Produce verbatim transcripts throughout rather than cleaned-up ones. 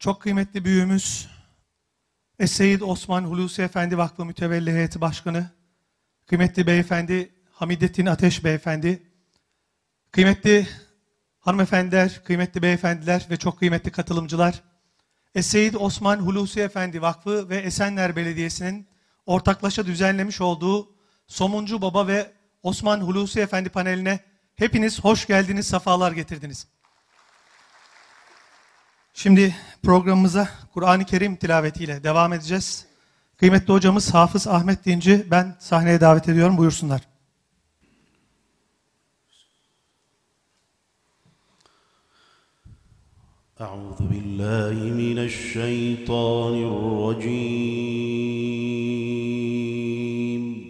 Çok kıymetli büyüğümüz Es-Seyyid Osman Hulusi Efendi Vakfı Mütevelli Heyeti Başkanı, kıymetli beyefendi Hamidettin Ateş Beyefendi, kıymetli hanımefendiler, kıymetli beyefendiler ve çok kıymetli katılımcılar, Es-Seyyid Osman Hulusi Efendi Vakfı ve Esenler Belediyesi'nin ortaklaşa düzenlemiş olduğu Somuncu Baba ve Osman Hulusi Efendi paneline hepiniz hoş geldiniz, sefalar getirdiniz. Şimdi programımıza Kur'an-ı Kerim tilavetiyle devam edeceğiz. Kıymetli hocamız Hafız Ahmet Dinci, ben sahneye davet ediyorum, buyursunlar. Euzu billahi mineşşeytanirracim.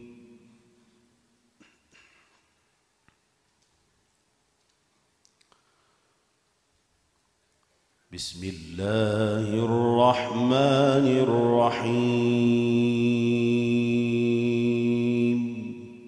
Bismillahirrahmanirrahim.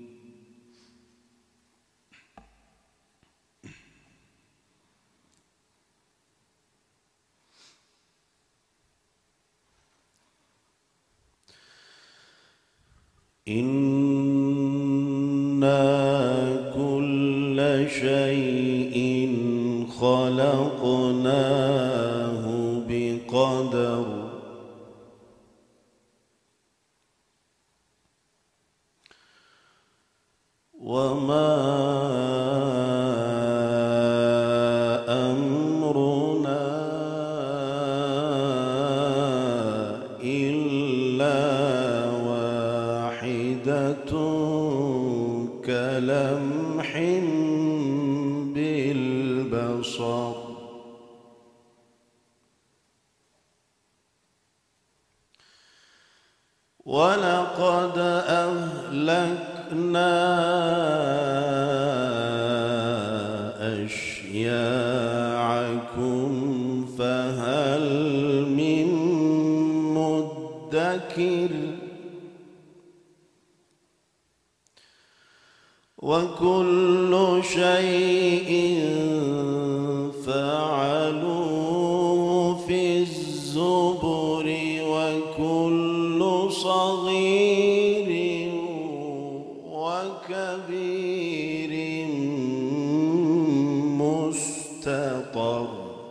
İnna kulle şeyin halaknahu biqadar. Ve ma emruna illa vahidatun kelemhin bil basar. وَلَقَدْ أَهْلَكْنَا أَشْيَاعَكُمْ فَهَلْ مِن مُّدَّكِرٍ وَكُلُّ شَيْءٍ فَعَلُوهُ فِي الزُّبُرِ وَكُلُّ صغير وكبير مستطر.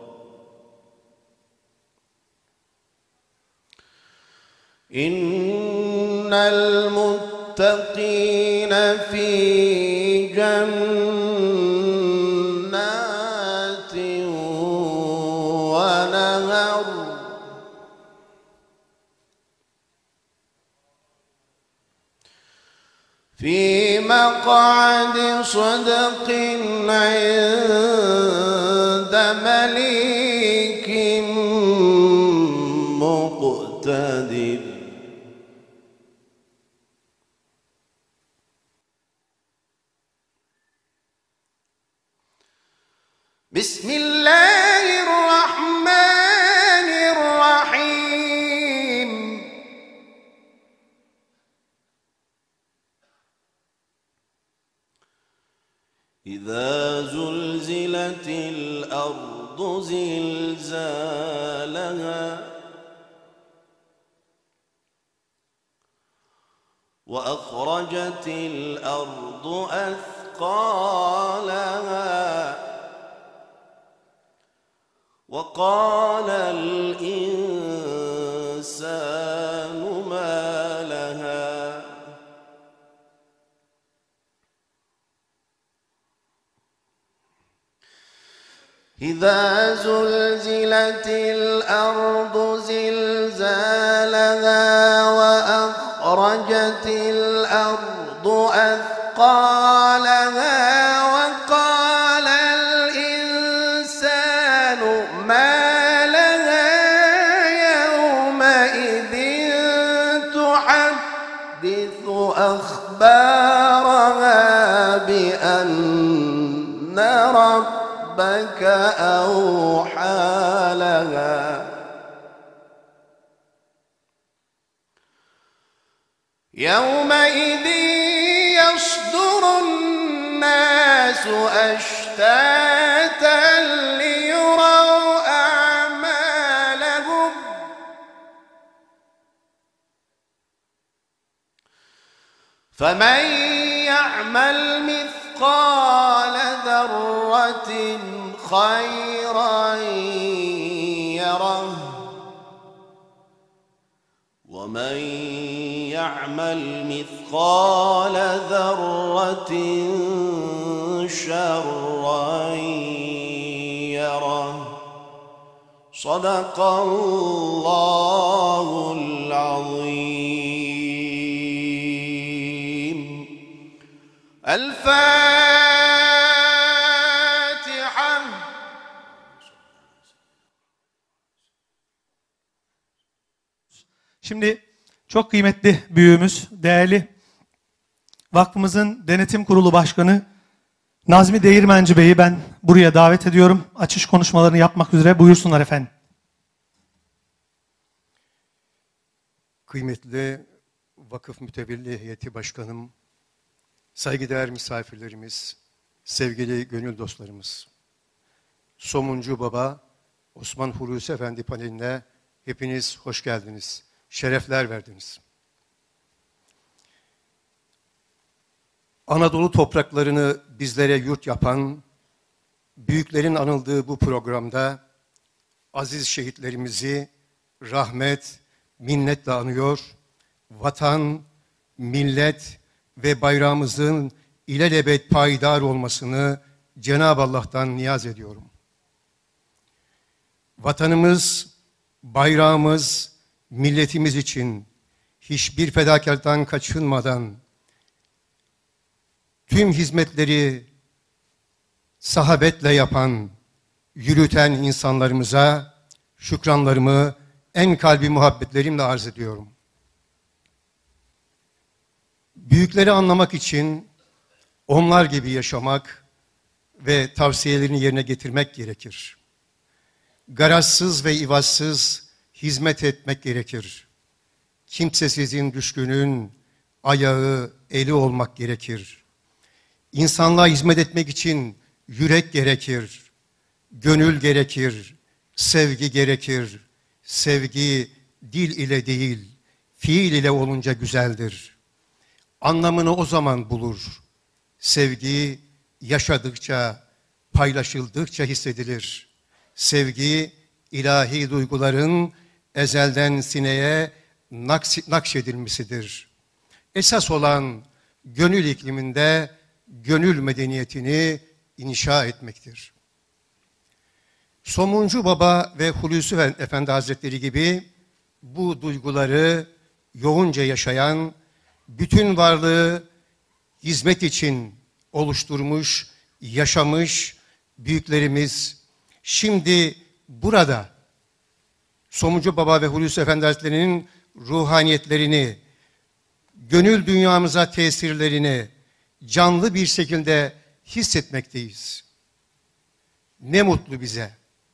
إن المتقين في جنات ونهر في مقعد صدق عند مليك مقتدر. بسم الله الرحمن الرحيم. إذا زلزلت الأرض زلزالها وأخرجت الأرض أثقالها وقال الإنسان ما لها إذا زلزلت الأرض زلزالها وأخرجت الأرض أثقالها وقال الإنسان ما لها يومئذ تحدث أخبارها بأن ربك أوحى لها يومئذ يصدر الناس أشتاتا ليروا أعمالهم فَمَنْ يَعْمَلْ مِثْقَالَ ذَرَّةٍ خَيْرًا يَرَهُ وَمَنْ يَعْمَلْ مِثْقَالَ ذَرَّةٍ شَرًّا يَرَهُ صدق الله العظيم. الفاتحة. Şimdi çok kıymetli büyüğümüz, değerli vakfımızın denetim kurulu başkanı Nazmi Değirmenci Bey'i ben buraya davet ediyorum. Açış konuşmalarını yapmak üzere buyursunlar efendim. Kıymetli vakıf mütevelli heyeti başkanım, saygıdeğer misafirlerimiz, sevgili gönül dostlarımız. Somuncu Baba Osman Hulusi Efendi paneline hepiniz hoş geldiniz, şerefler verdiniz. Anadolu topraklarını bizlere yurt yapan, büyüklerin anıldığı bu programda aziz şehitlerimizi rahmet, minnetle anıyor, vatan, millet ve bayrağımızın ilelebet payidar olmasını Cenab-ı Allah'tan niyaz ediyorum. Vatanımız, bayrağımız, milletimiz için hiçbir fedakarlıktan kaçınmadan tüm hizmetleri sahabetle yapan, yürüten insanlarımıza şükranlarımı en kalbi muhabbetlerimle arz ediyorum. Büyükleri anlamak için onlar gibi yaşamak ve tavsiyelerini yerine getirmek gerekir. Garazsız ve ivazsız hizmet etmek gerekir. Kimsesizin düşkünün ayağı, eli olmak gerekir. İnsanlığa hizmet etmek için yürek gerekir, gönül gerekir, sevgi gerekir. Sevgi dil ile değil, fiil ile olunca güzeldir. Anlamını o zaman bulur. Sevgi yaşadıkça, paylaşıldıkça hissedilir. Sevgi ilahi duyguların ezelden sineye nakşedilmesidir. Esas olan gönül ikliminde gönül medeniyetini inşa etmektir. Somuncu Baba ve Hulusi Efendi Hazretleri gibi bu duyguları yoğunca yaşayan, bütün varlığı hizmet için oluşturmuş, yaşamış büyüklerimiz şimdi burada Somuncu Baba ve Hulusi Efendi Hazretleri'nin ruhaniyetlerini, gönül dünyamıza tesirlerini canlı bir şekilde hissetmekteyiz. Ne mutlu bize.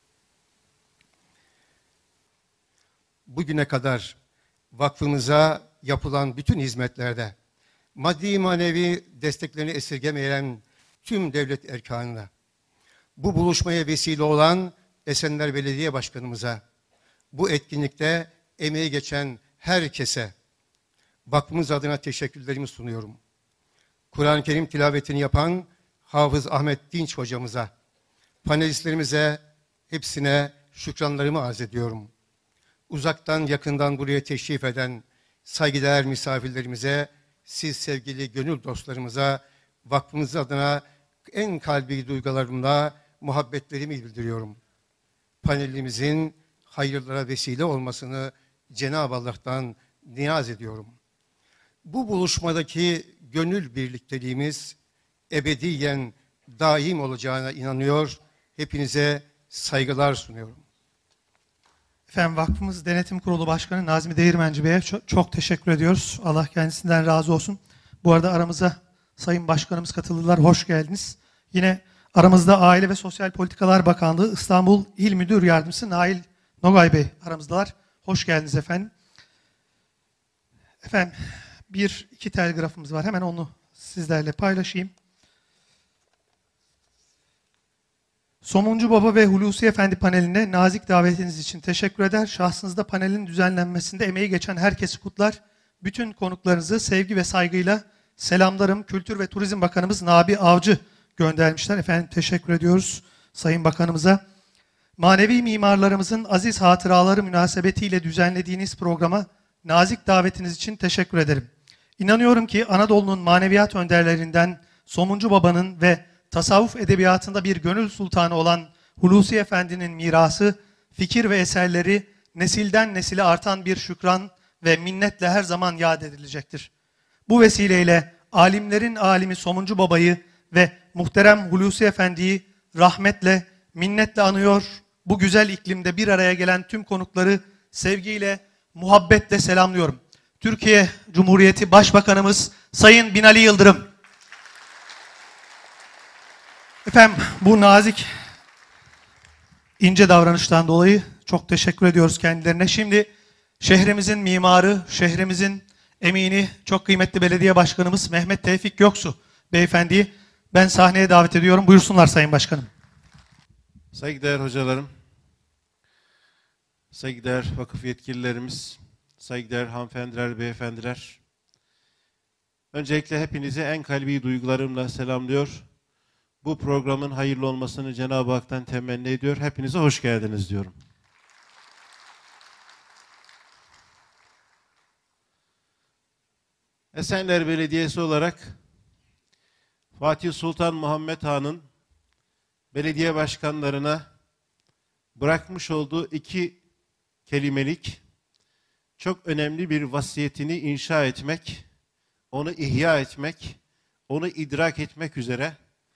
Bugüne kadar vakfımıza yapılan bütün hizmetlerde maddi manevi desteklerini esirgemeyen tüm devlet erkanına, bu buluşmaya vesile olan Esenler Belediye Başkanımıza, bu etkinlikte emeği geçen herkese vakfımız adına teşekkürlerimi sunuyorum. Kur'an-ı Kerim tilavetini yapan Hafız Ahmet Dinç hocamıza, panelistlerimize hepsine şükranlarımı arz ediyorum. Uzaktan yakından buraya teşrif eden saygıdeğer misafirlerimize, siz sevgili gönül dostlarımıza vakfımız adına en kalbi duygularımla muhabbetlerimi bildiriyorum. Panelimizin hayırlara vesile olmasını Cenab-ı Allah'tan niyaz ediyorum. Bu buluşmadaki gönül birlikteliğimiz ebediyen daim olacağına inanıyor. Hepinize saygılar sunuyorum. Efendim vakfımız Denetim Kurulu Başkanı Nazmi Değirmenci Bey'e çok, çok teşekkür ediyoruz. Allah kendisinden razı olsun. Bu arada aramıza Sayın Başkanımız katıldılar. Hoş geldiniz. Yine aramızda Aile ve Sosyal Politikalar Bakanlığı İstanbul İl Müdür Yardımcısı Nail Nogay Bey aramızdalar. Hoş geldiniz efendim. Efendim bir iki telgrafımız var. Hemen onu sizlerle paylaşayım. Somuncu Baba ve Hulusi Efendi paneline nazik davetiniz için teşekkür eder. Şahsınızda panelin düzenlenmesinde emeği geçen herkesi kutlar. Bütün konuklarınızı sevgi ve saygıyla selamlarım Kültür ve Turizm Bakanımız Nabi Avcı göndermişler. Efendim teşekkür ediyoruz Sayın Bakanımıza. Manevi mimarlarımızın aziz hatıraları münasebetiyle düzenlediğiniz programa nazik davetiniz için teşekkür ederim. İnanıyorum ki Anadolu'nun maneviyat önderlerinden Somuncu Baba'nın ve tasavvuf edebiyatında bir gönül sultanı olan Hulusi Efendi'nin mirası, fikir ve eserleri nesilden nesile artan bir şükran ve minnetle her zaman yad edilecektir. Bu vesileyle alimlerin alimi Somuncu Baba'yı ve muhterem Hulusi Efendi'yi rahmetle, minnetle anıyor, bu güzel iklimde bir araya gelen tüm konukları sevgiyle, muhabbetle selamlıyorum. Türkiye Cumhuriyeti Başbakanımız Sayın Binali Yıldırım. Efendim bu nazik, ince davranıştan dolayı çok teşekkür ediyoruz kendilerine. Şimdi şehrimizin mimarı, şehrimizin emini, çok kıymetli belediye başkanımız Mehmet Tevfik Göksu beyefendiyi ben sahneye davet ediyorum. Buyursunlar Sayın Başkanım. Saygıdeğer hocalarım, saygıdeğer vakıf yetkililerimiz, saygıdeğer hanımefendiler, beyefendiler. Öncelikle hepinizi en kalbi duygularımla selamlıyor. Bu programın hayırlı olmasını Cenab-ı Hak'tan temenni ediyor. Hepinize hoş geldiniz diyorum. Esenler Belediyesi olarak Fatih Sultan Muhammed Han'ın belediye başkanlarına bırakmış olduğu iki kelimelik çok önemli bir vasiyetini inşa etmek, onu ihya etmek, onu idrak etmek üzere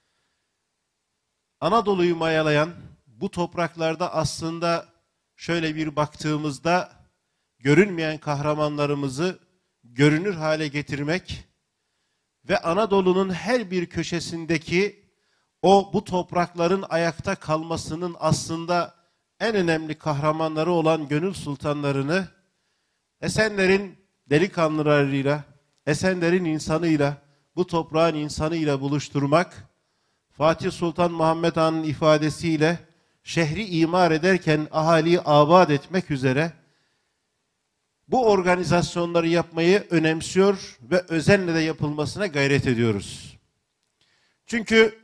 Anadolu'yu mayalayan bu topraklarda aslında şöyle bir baktığımızda görünmeyen kahramanlarımızı görünür hale getirmek ve Anadolu'nun her bir köşesindeki o bu toprakların ayakta kalmasının aslında en önemli kahramanları olan gönül sultanlarını Esenler'in delikanlılarıyla, Esenler'in insanıyla, bu toprağın insanıyla buluşturmak, Fatih Sultan Muhammed Han'ın ifadesiyle şehri imar ederken ahaliyi abad etmek üzere bu organizasyonları yapmayı önemsiyor ve özenle de yapılmasına gayret ediyoruz. Çünkü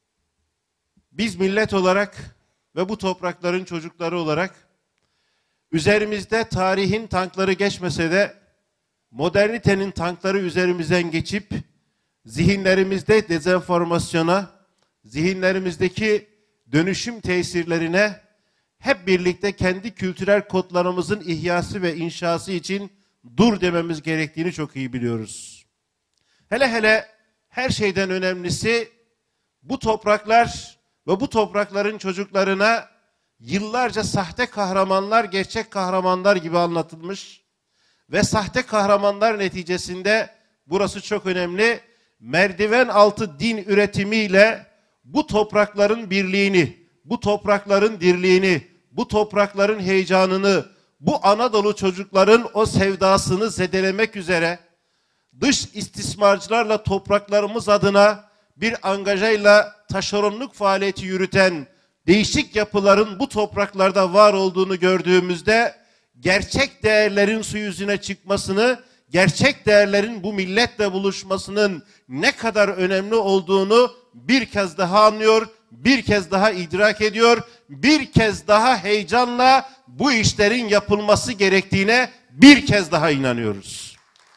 biz millet olarak ve bu toprakların çocukları olarak üzerimizde tarihin tankları geçmese de modernitenin tankları üzerimizden geçip zihinlerimizde dezenformasyona, zihinlerimizdeki dönüşüm tesirlerine hep birlikte kendi kültürel kodlarımızın ihyası ve inşası için dur dememiz gerektiğini çok iyi biliyoruz. Hele hele her şeyden önemlisi bu topraklar ve bu toprakların çocuklarına yıllarca sahte kahramanlar, gerçek kahramanlar gibi anlatılmış ve sahte kahramanlar neticesinde burası çok önemli, merdiven altı din üretimiyle bu toprakların birliğini, bu toprakların dirliğini, bu toprakların heyecanını, bu Anadolu çocukların o sevdasını zedelemek üzere dış istismarcılarla topraklarımız adına bir angajayla taşeronluk faaliyeti yürüten değişik yapıların bu topraklarda var olduğunu gördüğümüzde gerçek değerlerin su yüzüne çıkmasını, gerçek değerlerin bu milletle buluşmasının ne kadar önemli olduğunu bir kez daha anlıyor, bir kez daha idrak ediyor, bir kez daha heyecanla bu işlerin yapılması gerektiğine bir kez daha inanıyoruz.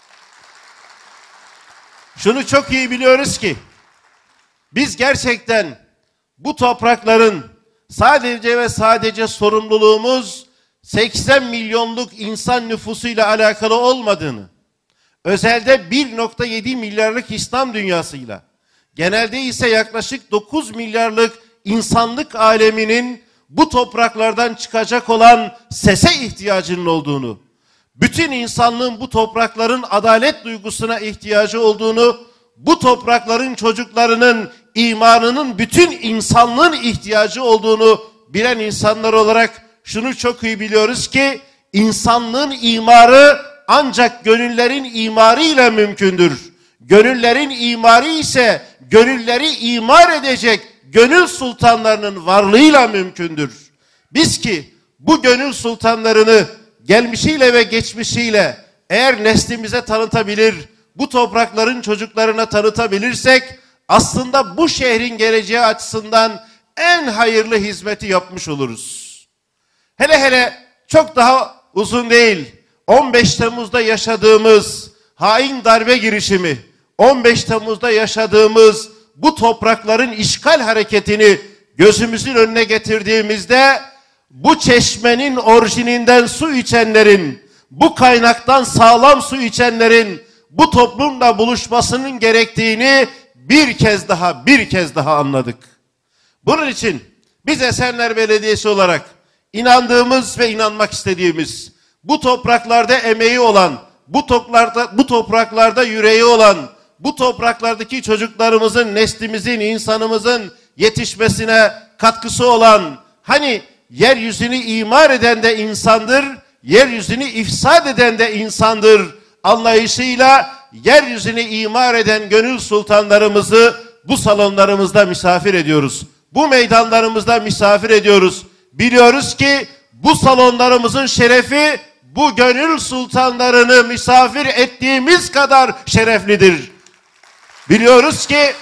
Şunu çok iyi biliyoruz ki biz gerçekten bu toprakların sadece ve sadece sorumluluğumuz seksen milyonluk insan nüfusuyla alakalı olmadığını, özelde bir nokta yedi milyarlık İslam dünyasıyla, genelde ise yaklaşık dokuz milyarlık insanlık aleminin bu topraklardan çıkacak olan sese ihtiyacının olduğunu, bütün insanlığın bu toprakların adalet duygusuna ihtiyacı olduğunu, bu toprakların çocuklarının imanının bütün insanlığın ihtiyacı olduğunu bilen insanlar olarak şunu çok iyi biliyoruz ki insanlığın imarı ancak gönüllerin imarıyla mümkündür. Gönüllerin imarı ise gönülleri imar edecek gönül sultanlarının varlığıyla mümkündür. Biz ki bu gönül sultanlarını gelmişiyle ve geçmişiyle eğer neslimize tanıtabilir, bu toprakların çocuklarına tanıtabilirsek aslında bu şehrin geleceği açısından en hayırlı hizmeti yapmış oluruz. Hele hele çok daha uzun değil, on beş Temmuz'da yaşadığımız hain darbe girişimi, on beş Temmuz'da yaşadığımız bu toprakların işgal hareketini gözümüzün önüne getirdiğimizde bu çeşmenin orijininden su içenlerin, bu kaynaktan sağlam su içenlerin bu toplumla buluşmasının gerektiğini bir kez daha bir kez daha anladık. Bunun için biz Esenler Belediyesi olarak inandığımız ve inanmak istediğimiz, bu topraklarda emeği olan, bu topraklarda, bu topraklarda yüreği olan, bu topraklardaki çocuklarımızın, neslimizin, insanımızın yetişmesine katkısı olan, hani yeryüzünü imar eden de insandır, yeryüzünü ifsad eden de insandır anlayışıyla yeryüzünü imar eden gönül sultanlarımızı bu salonlarımızda misafir ediyoruz. Bu meydanlarımızda misafir ediyoruz. Biliyoruz ki bu salonlarımızın şerefi bu gönül sultanlarını misafir ettiğimiz kadar şereflidir. Biliyoruz ki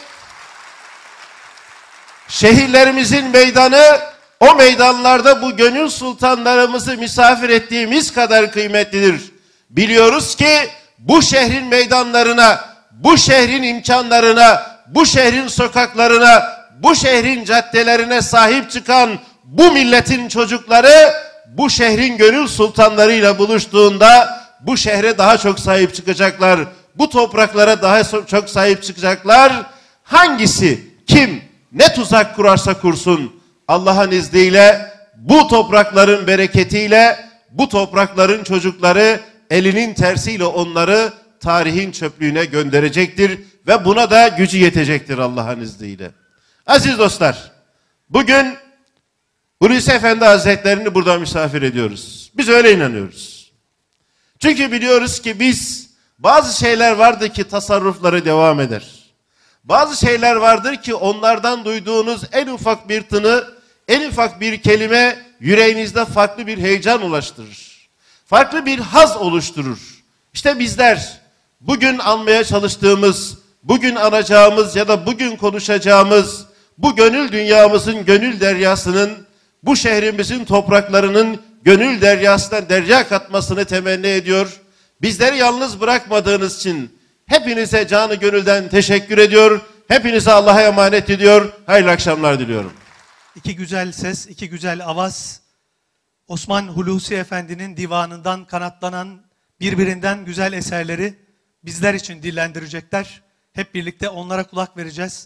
şehirlerimizin meydanı o meydanlarda bu gönül sultanlarımızı misafir ettiğimiz kadar kıymetlidir. Biliyoruz ki bu şehrin meydanlarına, bu şehrin imkanlarına, bu şehrin sokaklarına, bu şehrin caddelerine sahip çıkan bu milletin çocukları bu şehrin gönül sultanlarıyla buluştuğunda bu şehre daha çok sahip çıkacaklar. Bu topraklara daha çok sahip çıkacaklar. Hangisi, kim, ne tuzak kurarsa kursun Allah'ın izniyle bu toprakların bereketiyle bu toprakların çocukları elinin tersiyle onları tarihin çöplüğüne gönderecektir ve buna da gücü yetecektir Allah'ın izniyle. Aziz dostlar, bugün Hulusi Efendi Hazretlerini burada misafir ediyoruz. Biz öyle inanıyoruz. Çünkü biliyoruz ki biz bazı şeyler vardır ki tasarrufları devam eder. Bazı şeyler vardır ki onlardan duyduğunuz en ufak bir tını, en ufak bir kelime yüreğinizde farklı bir heyecan ulaştırır. Farklı bir haz oluşturur. İşte bizler bugün anmaya çalıştığımız, bugün anacağımız ya da bugün konuşacağımız bu gönül dünyamızın gönül deryasının, bu şehrimizin topraklarının gönül deryasına derya katmasını temenni ediyor. Bizleri yalnız bırakmadığınız için hepinize canı gönülden teşekkür ediyor. Hepinize Allah'a emanet ediyor. Hayırlı akşamlar diliyorum. İki güzel ses, iki güzel avaz, Osman Hulusi Efendi'nin divanından kanatlanan birbirinden güzel eserleri bizler için dillendirecekler. Hep birlikte onlara kulak vereceğiz.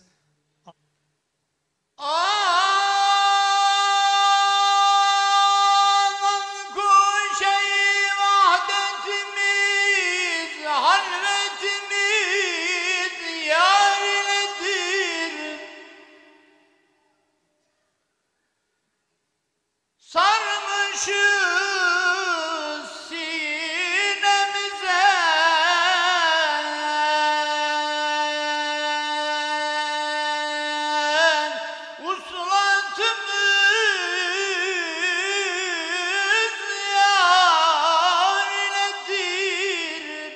Sarmışız sinemize uslatımız yar iledir.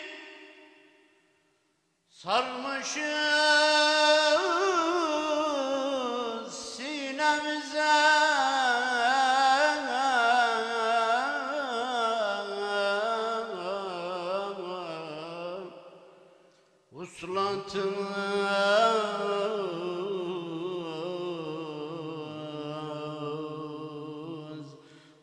Sarmışız sinemize Uslatımız,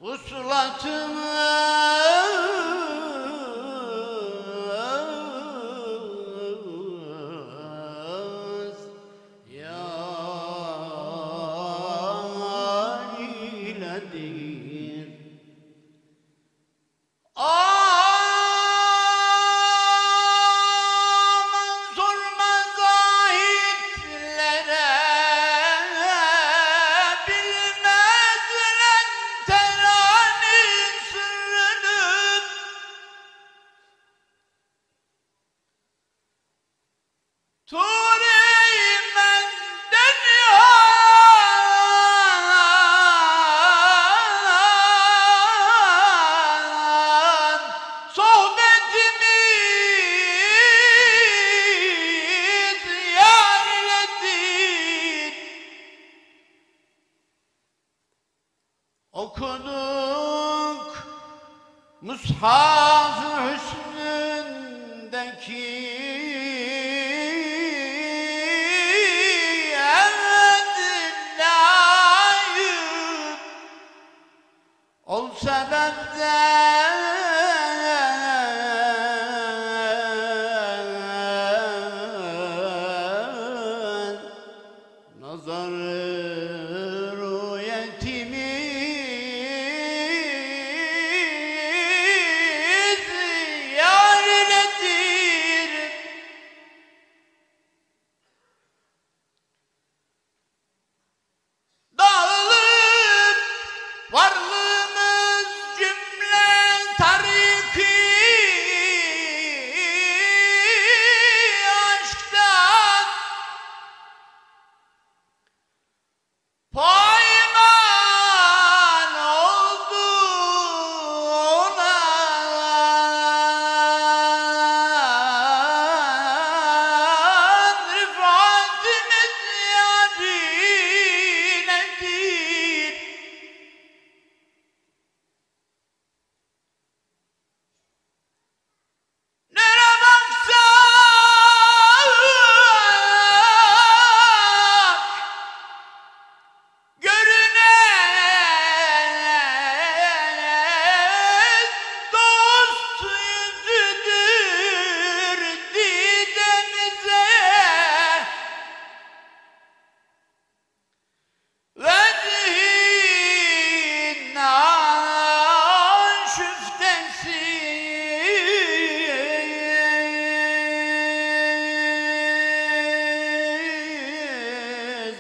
uslatımız yar iledir. Sohbetimiz sebepten nazar rüyetimiz yârinedir. Dağılıp varlığımız cümle tariki aşktan payman oldu olan rıfatimiz yârinedir. Nere baksak görünen dost yüzüdür didemize vecihin şüftesiz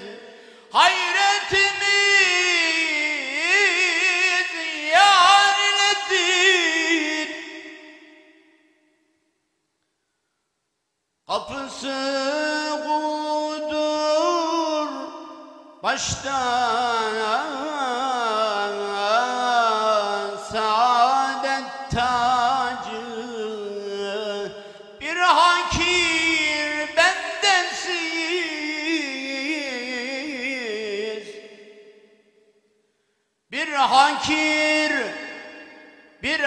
hayretimiz yârinedir. Kapısı kudur baştan saadet tacı bir hakir bendensiz, bir hakir bir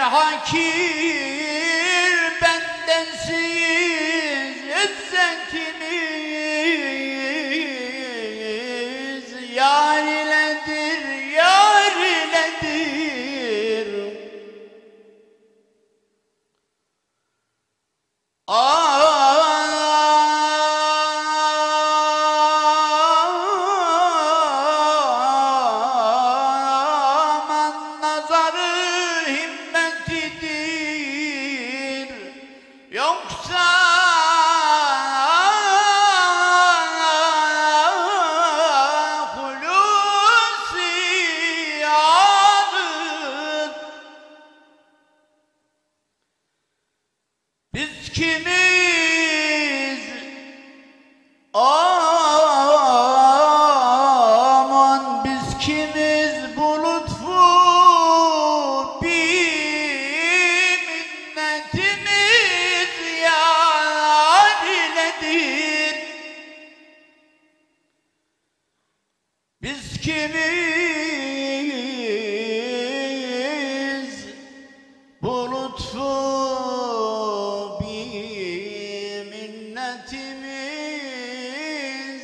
hakir bendensiz izzetimiz yar iledir, yar iledir. Aman nazarı himmetidir, yoksa hulusi adır. Biz kimiz? Aman biz kimiz? Bu lütfu bir minnetimiz yâr iledir. Biz kimiz? Bu lütfu bir minnetimiz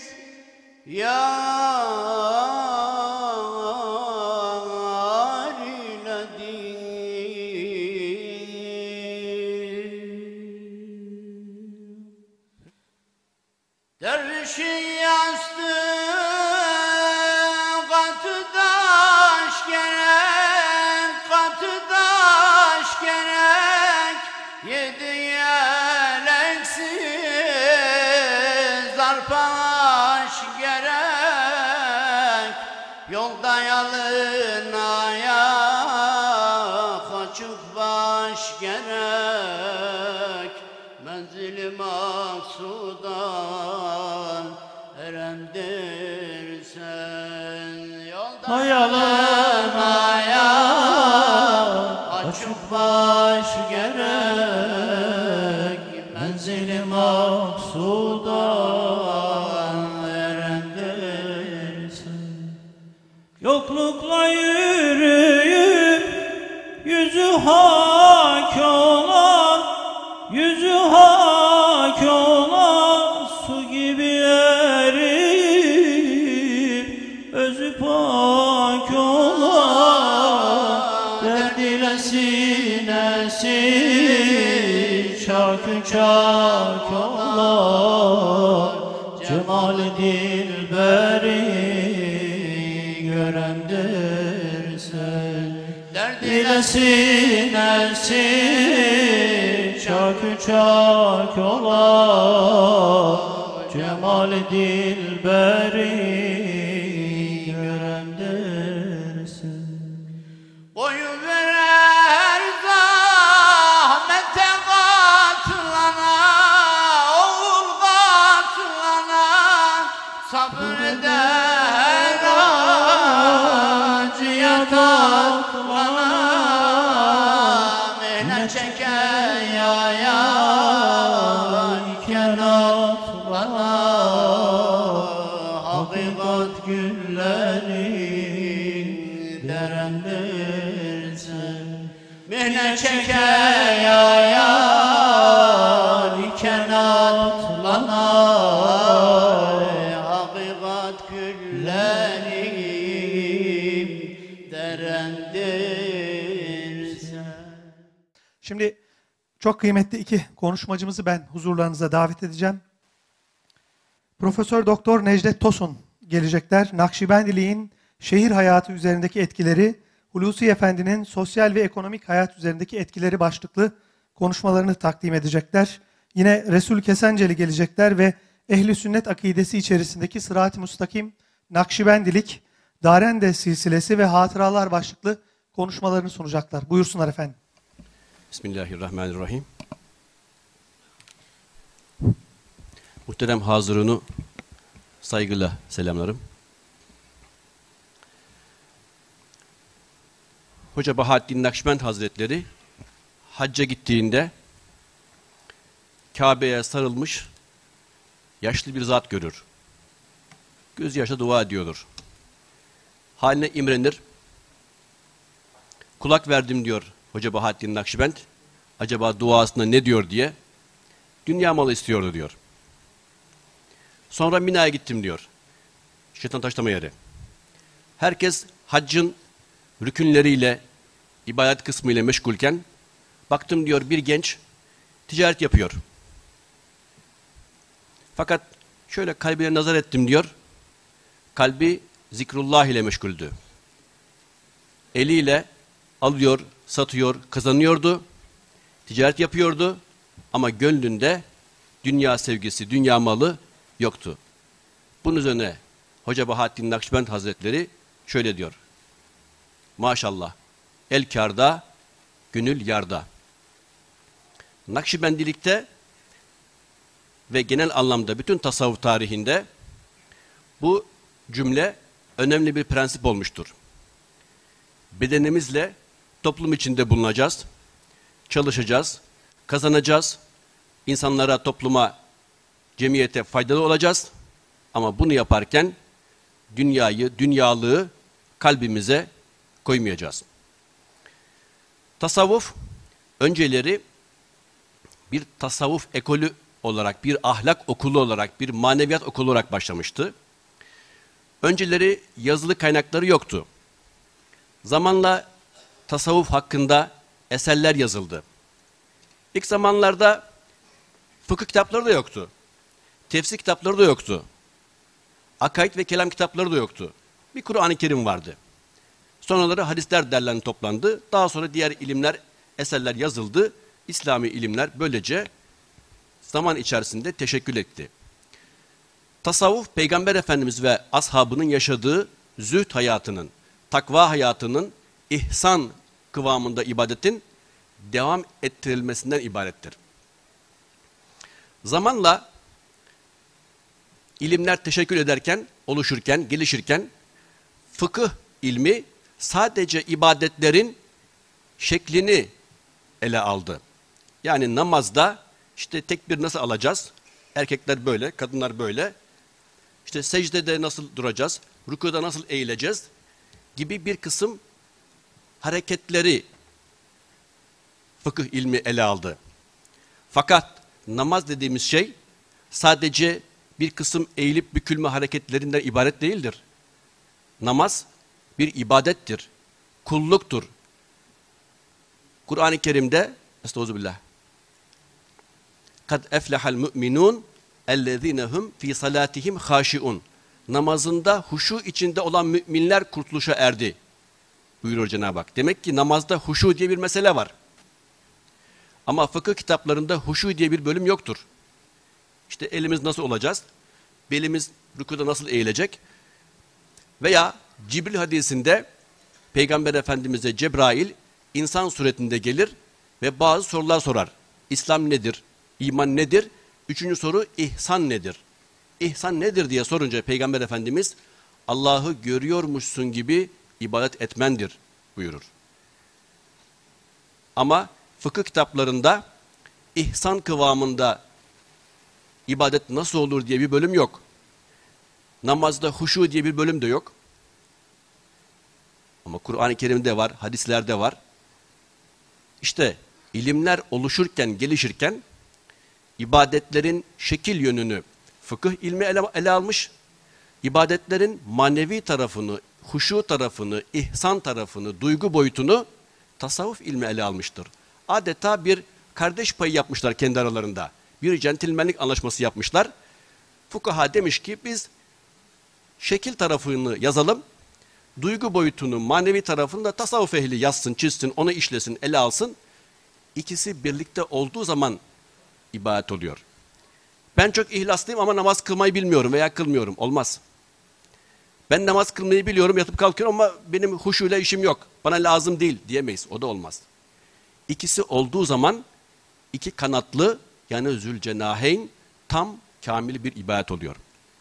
yâr iledir. Dervişin yastığı katı taş gerek, katı taş gerek, yedi yeleksiz arpaş gerek. Yolda yalın ayak, açık baş gerek. Menzili maksudan erendirsen. Yolda yalın ayak, açık baş gerek. Menzili maksudan erendirsen. Yoklukla yürüyüp yüzü hak olan, yüzü hak olan su gibi erip özü pak olan derdi Cemal dilberi görendirsin. Derd ile sinesi çakı çak ola, Cemal dilberi görendirsin. Boyun verer zahmete katlana, oğul katlana, sabreder acıya katlana, mihnet çeken yaya iken atlana, hakikat gülleri derendirsin. Mihnet çeken yaya iken atlana, hakikat gülleri derendirsin. Şimdi çok kıymetli iki konuşmacımızı ben huzurlarınıza davet edeceğim. Profesör Doktor Necdet Tosun gelecekler. Nakşibendiliğin şehir hayatı üzerindeki etkileri, Hulusi Efendi'nin sosyal ve ekonomik hayat üzerindeki etkileri başlıklı konuşmalarını takdim edecekler. Yine Resul Kesenceli gelecekler ve Ehli Sünnet akidesi içerisindeki Sırat-ı Müstakim, Nakşibendilik, Darende silsilesi ve hatıralar başlıklı konuşmalarını sunacaklar. Buyursunlar efendim. Bismillahirrahmanirrahim. Muhterem hazırını saygıyla selamlarım. Hoca Bahattin Nakşibend Hazretleri hacca gittiğinde Kabe'ye sarılmış yaşlı bir zat görür. Gözyaşla dua ediyordur. Haline imrenir. Kulak verdim diyor Hoca Bahattin Nakşibend. Acaba duasında ne diyor diye. Dünya malı istiyordu diyor. Sonra Mina'ya gittim diyor. Şeytan taşlama yeri. Herkes haccın rükünleriyle, ibadet kısmıyla meşgulken baktım diyor bir genç ticaret yapıyor. Fakat şöyle kalbine nazar ettim diyor. Kalbi zikrullah ile meşguldü. Eliyle alıyor, satıyor, kazanıyordu. Ticaret yapıyordu. Ama gönlünde dünya sevgisi, dünya malı yoktu. Bunun üzerine Hoca Bahattin Nakşibend Hazretleri şöyle diyor. Maşallah, el kârda, gönül yarda. Nakşibendilikte ve genel anlamda bütün tasavvuf tarihinde bu cümle önemli bir prensip olmuştur. Bedenimizle toplum içinde bulunacağız, çalışacağız, kazanacağız, insanlara, topluma, cemiyete faydalı olacağız. Ama bunu yaparken dünyayı, dünyalığı kalbimize koymayacağız. Tasavvuf önceleri bir tasavvuf ekolü olarak, bir ahlak okulu olarak, bir maneviyat okulu olarak başlamıştı. Önceleri yazılı kaynakları yoktu. Zamanla tasavvuf hakkında eserler yazıldı. İlk zamanlarda fıkıh kitapları da yoktu. Tefsir kitapları da yoktu. Akaid ve kelam kitapları da yoktu. Bir Kur'an-ı Kerim vardı. Sonraları hadisler derlendi, toplandı. Daha sonra diğer ilimler, eserler yazıldı. İslami ilimler böylece zaman içerisinde teşekkül etti. Tasavvuf, Peygamber Efendimiz ve ashabının yaşadığı zühd hayatının, takva hayatının, ihsan kıvamında ibadetin devam ettirilmesinden ibarettir. Zamanla ilimler teşekkül ederken, oluşurken, gelişirken fıkıh ilmi sadece ibadetlerin şeklini ele aldı. Yani namazda işte tekbir nasıl alacağız? Erkekler böyle, kadınlar böyle. İşte secdede nasıl duracağız? Rükuda nasıl eğileceğiz? Gibi bir kısım hareketleri fıkıh ilmi ele aldı. Fakat namaz dediğimiz şey sadece bir kısım eğilip bükülme hareketlerinden ibaret değildir. Namaz bir ibadettir, kulluktur. Kur'an-ı Kerim'de, estağfirullah, kad eflehal müminun, اَلَّذ۪ينَهُمْ ف۪ي صَلَاتِهِمْ خَاشِعُونَ. Namazında huşu içinde olan müminler kurtuluşa erdi buyuruyor Cenab-ı Hak. Demek ki namazda huşu diye bir mesele var. Ama fıkıh kitaplarında huşu diye bir bölüm yoktur. İşte elimiz nasıl olacağız? Belimiz rükuda nasıl eğilecek? Veya Cibril hadisinde Peygamber Efendimiz'e Cebrail insan suretinde gelir ve bazı sorular sorar. İslam nedir? İman nedir? Üçüncü soru ihsan nedir? İhsan nedir diye sorunca Peygamber Efendimiz Allah'ı görüyormuşsun gibi ibadet etmendir buyurur. Ama fıkıh kitaplarında ihsan kıvamında ibadet nasıl olur diye bir bölüm yok. Namazda huşu diye bir bölüm de yok. Ama Kur'an-ı Kerim'de var, hadislerde var. İşte ilimler oluşurken, gelişirken ibadetlerin şekil yönünü fıkıh ilmi ele, ele almış. İbadetlerin manevi tarafını, huşu tarafını, ihsan tarafını, duygu boyutunu tasavvuf ilmi ele almıştır. Adeta bir kardeş payı yapmışlar kendi aralarında. Bir centilmenlik anlaşması yapmışlar. Fukaha demiş ki biz şekil tarafını yazalım, duygu boyutunu, manevi tarafını da tasavvuf ehli yazsın, çizsin, onu işlesin, ele alsın. İkisi birlikte olduğu zaman ibadet oluyor. Ben çok ihlaslıyım ama namaz kılmayı bilmiyorum veya kılmıyorum. Olmaz. Ben namaz kılmayı biliyorum, yatıp kalkıyorum ama benim huşuyla işim yok. Bana lazım değil diyemeyiz. O da olmaz. İkisi olduğu zaman iki kanatlı yani zülcenaheyn tam kamil bir ibadet oluyor.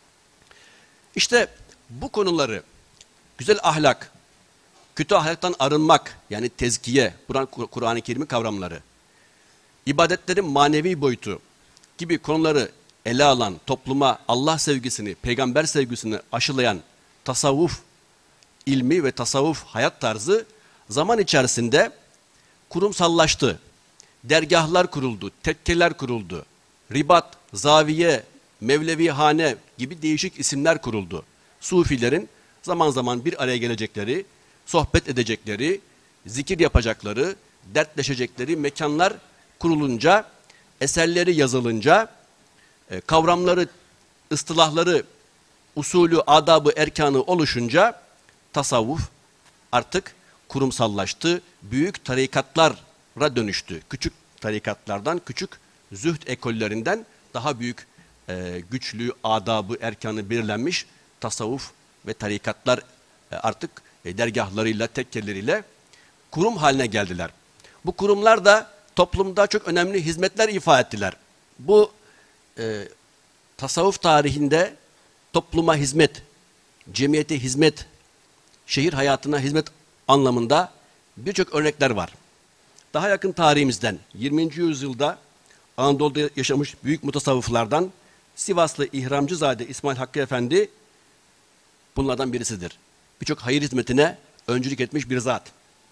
İşte bu konuları güzel ahlak, kötü ahlaktan arınmak yani tezkiye, Kur'an-ı Kerim'in kavramları, ibadetlerin manevi boyutu gibi konuları ele alan, topluma Allah sevgisini, peygamber sevgisini aşılayan tasavvuf ilmi ve tasavvuf hayat tarzı zaman içerisinde kurumsallaştı. Dergahlar kuruldu, tekkeler kuruldu. Ribat, zaviye, mevlevihane gibi değişik isimler kuruldu. Sufilerin zaman zaman bir araya gelecekleri, sohbet edecekleri, zikir yapacakları, dertleşecekleri mekanlar kurulunca, eserleri yazılınca, kavramları, ıstılahları, usulü, adabı, erkanı oluşunca tasavvuf artık kurumsallaştı. Büyük tarikatlara dönüştü. Küçük tarikatlardan, küçük zühd ekollerinden daha büyük e, güçlü, adabı, erkanı belirlenmiş tasavvuf ve tarikatlar e, artık e, dergahlarıyla, tekkeleriyle kurum haline geldiler. Bu kurumlar da toplumda çok önemli hizmetler ifa ettiler. Bu e, tasavvuf tarihinde topluma hizmet, cemiyete hizmet, şehir hayatına hizmet anlamında birçok örnekler var. Daha yakın tarihimizden yirminci yüzyılda Anadolu'da yaşamış büyük mutasavvıflardan Sivaslı İhramcızade İsmail Hakkı Efendi bunlardan birisidir. Birçok hayır hizmetine öncülük etmiş bir zat.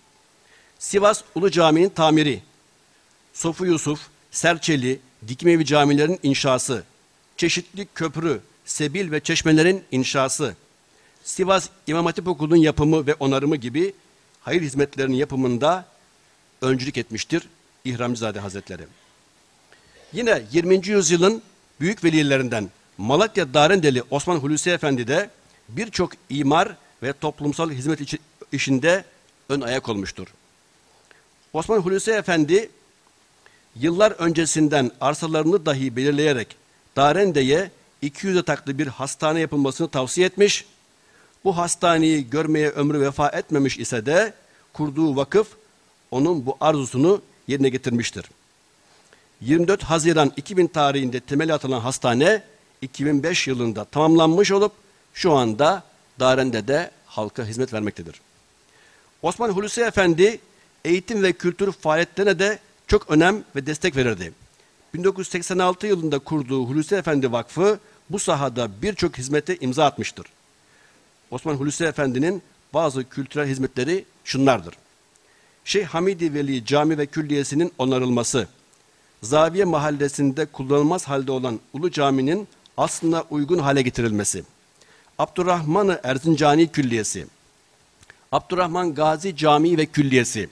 Sivas Ulu Camii'nin tamiri, Sofu Yusuf, Serçeli, Dikmevi camilerin inşası, çeşitli köprü, sebil ve çeşmelerin inşası, Sivas İmam Hatip Okulu'nun yapımı ve onarımı gibi hayır hizmetlerinin yapımında öncülük etmiştir İhramcızade Hazretleri. Yine yirminci yüzyılın büyük velilerinden Malatya Darendeli Osman Hulusi Efendi de birçok imar ve toplumsal hizmet işinde ön ayak olmuştur. Osman Hulusi Efendi yıllar öncesinden arsalarını dahi belirleyerek Darende'ye iki yüz yataklı bir hastane yapılmasını tavsiye etmiş. Bu hastaneyi görmeye ömrü vefa etmemiş ise de kurduğu vakıf onun bu arzusunu yerine getirmiştir. yirmi dört Haziran iki bin tarihinde temeli atılan hastane iki bin beş yılında tamamlanmış olup şu anda Darende'de halka hizmet vermektedir. Osman Hulusi Efendi eğitim ve kültür faaliyetlerine de çok önem ve destek verirdi. bin dokuz yüz seksen altı yılında kurduğu Hulusi Efendi Vakfı bu sahada birçok hizmete imza atmıştır. Osman Hulusi Efendi'nin bazı kültürel hizmetleri şunlardır. Şeyh Hamidi Veli Cami ve Külliyesi'nin onarılması, Zaviye Mahallesi'nde kullanılmaz halde olan Ulu Cami'nin aslına uygun hale getirilmesi, Abdurrahman-ı Erzincani Külliyesi, Abdurrahman Gazi Camii ve Külliyesi,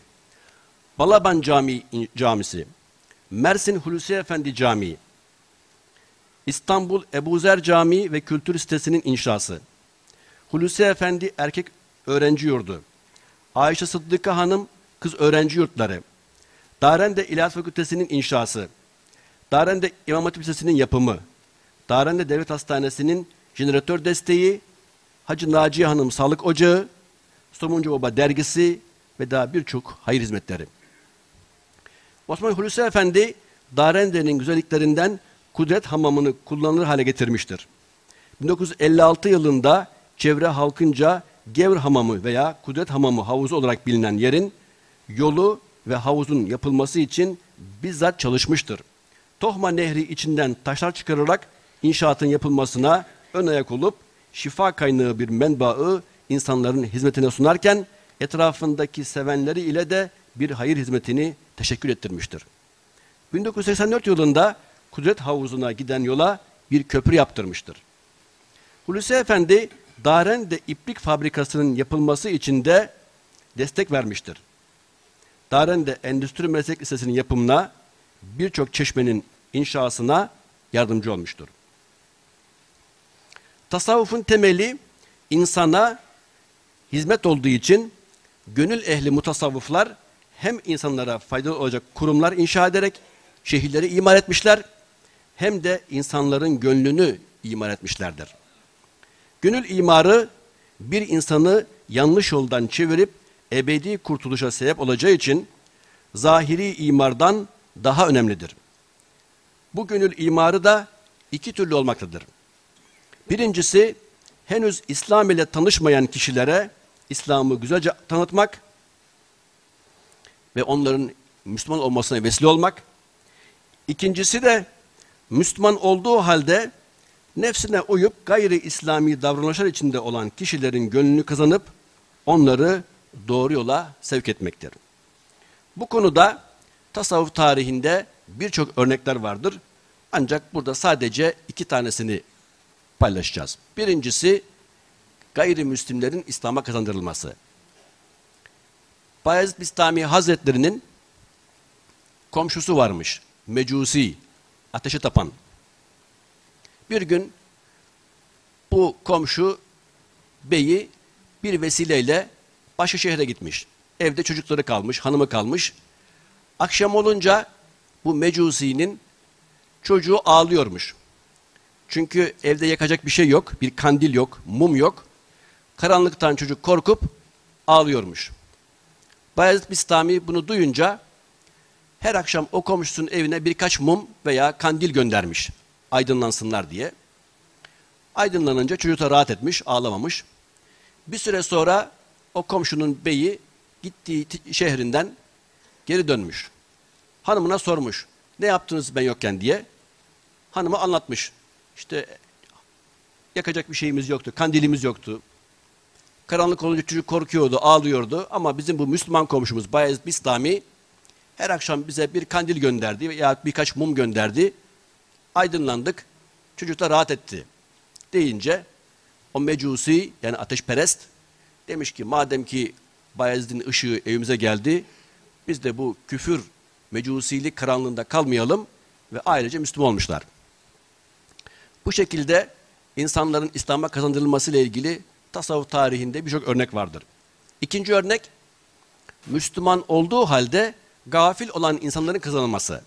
Balaban Camii Camisi, Mersin Hulusi Efendi Camii, İstanbul Ebuzer Camii ve Kültür Sitesi'nin inşası, Hulusi Efendi Erkek Öğrenci Yurdu, Ayşe Sıddıka Hanım Kız Öğrenci Yurtları, Darende İlahiyat Fakültesi'nin inşası, Darende İmam Hatip Lisesi'nin yapımı, Darende Devlet Hastanesi'nin jeneratör desteği, Hacı Naciye Hanım Sağlık Ocağı, Somuncu Baba Dergisi ve daha birçok hayır hizmetleri. Osman Hulusi Efendi, Darende'nin güzelliklerinden Kudret Hamamı'nı kullanılır hale getirmiştir. bin dokuz yüz elli altı yılında çevre halkınca Gevr Hamamı veya Kudret Hamamı havuzu olarak bilinen yerin yolu ve havuzun yapılması için bizzat çalışmıştır. Tohma Nehri içinden taşlar çıkarılarak inşaatın yapılmasına ön ayak olup şifa kaynağı bir menbaı insanların hizmetine sunarken etrafındaki sevenleri ile de bir hayır hizmetini teşekkür ettirmiştir. bin dokuz yüz seksen dört yılında Kudret Havuzu'na giden yola bir köprü yaptırmıştır. Hulusi Efendi, Darende İplik Fabrikası'nın yapılması için de destek vermiştir. Darende Endüstri Meslek Lisesi'nin yapımına, birçok çeşmenin inşasına yardımcı olmuştur. Tasavvufun temeli insana hizmet olduğu için gönül ehli mutasavvıflar hem insanlara faydalı olacak kurumlar inşa ederek şehirleri imar etmişler, hem de insanların gönlünü imar etmişlerdir. Gönül imarı bir insanı yanlış yoldan çevirip ebedi kurtuluşa sebep olacağı için zahiri imardan daha önemlidir. Bu gönül imarı da iki türlü olmaktadır. Birincisi, henüz İslam ile tanışmayan kişilere İslam'ı güzelce tanıtmak ve onların Müslüman olmasına vesile olmak. İkincisi de Müslüman olduğu halde nefsine uyup gayri İslami davranışlar içinde olan kişilerin gönlünü kazanıp onları doğru yola sevk etmektir. Bu konuda tasavvuf tarihinde birçok örnekler vardır. Ancak burada sadece iki tanesini paylaşacağız. Birincisi, gayrimüslimlerin İslam'a kazandırılması. Bayezid Bistami Hazretleri'nin komşusu varmış, Mecusi, ateşe tapan. Bir gün bu komşu beyi bir vesileyle başka şehre gitmiş. Evde çocukları kalmış, hanımı kalmış. Akşam olunca bu Mecusi'nin çocuğu ağlıyormuş. Çünkü evde yakacak bir şey yok, bir kandil yok, mum yok. Karanlıktan çocuk korkup ağlıyormuş. Bayezid Bistami bunu duyunca her akşam o komşusunun evine birkaç mum veya kandil göndermiş, aydınlansınlar diye. Aydınlanınca çocuk da rahat etmiş, ağlamamış. Bir süre sonra o komşunun beyi gittiği şehrinden geri dönmüş. Hanımına sormuş, ne yaptınız ben yokken diye. Hanımı anlatmış. İşte yakacak bir şeyimiz yoktu, kandilimiz yoktu. Karanlık olunca çocuk korkuyordu, ağlıyordu ama bizim bu Müslüman komşumuz Bayezid Bistami her akşam bize bir kandil gönderdi veya birkaç mum gönderdi. Aydınlandık, çocuk da rahat etti deyince o Mecusi, yani ateşperest, demiş ki madem ki Bayezid'in ışığı evimize geldi, biz de bu küfür, mecusilik karanlığında kalmayalım ve ayrıca Müslüman olmuşlar. Bu şekilde insanların İslam'a kazandırılması ile ilgili tasavvuf tarihinde birçok örnek vardır. İkinci örnek, Müslüman olduğu halde gafil olan insanların kazanılması.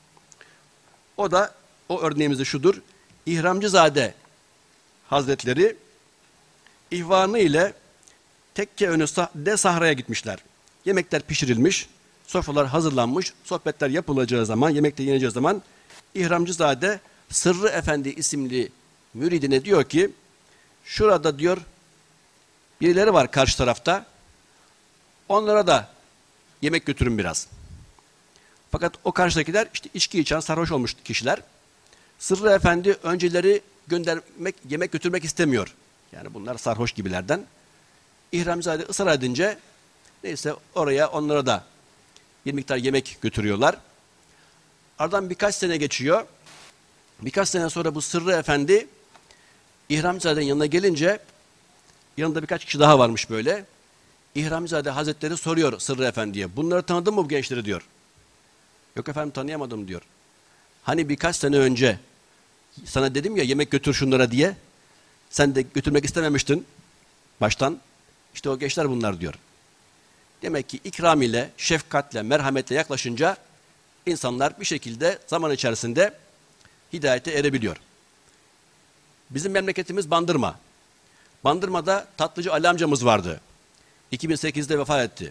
O da, o örneğimiz de şudur. İhramcızade Hazretleri ihvanı ile tekke önünde sahraya gitmişler. Yemekler pişirilmiş, sofralar hazırlanmış, sohbetler yapılacağı zaman, yemekte yeneceği zaman İhramcızade Sırrı Efendi isimli müridine diyor ki, şurada diyor birileri var karşı tarafta, onlara da yemek götürün biraz. Fakat o karşıdakiler işte içki içen sarhoş olmuş kişiler. Sırrı Efendi önceleri göndermek, yemek götürmek istemiyor. Yani bunlar sarhoş gibilerden. İhramzade ısrar edince neyse oraya onlara da bir miktar yemek götürüyorlar. Aradan birkaç sene geçiyor. Birkaç sene sonra bu Sırrı Efendi İhramzade'nin yanına gelince yanında birkaç kişi daha varmış böyle. İhramzade Hazretleri soruyor Sırrı Efendi'ye. Bunları tanıdın mı bu gençleri diyor. Yok efendim tanıyamadım diyor. Hani birkaç sene önce Sana dedim ya yemek götür şunlara diye. Sen de götürmek istememiştin baştan. İşte o gençler bunlar diyor. Demek ki ikram ile, şefkatle, merhametle yaklaşınca insanlar bir şekilde zaman içerisinde hidayete erebiliyor. Bizim memleketimiz Bandırma. Bandırma'da Tatlıcı Ali amcamız vardı. iki bin sekizde vefat etti.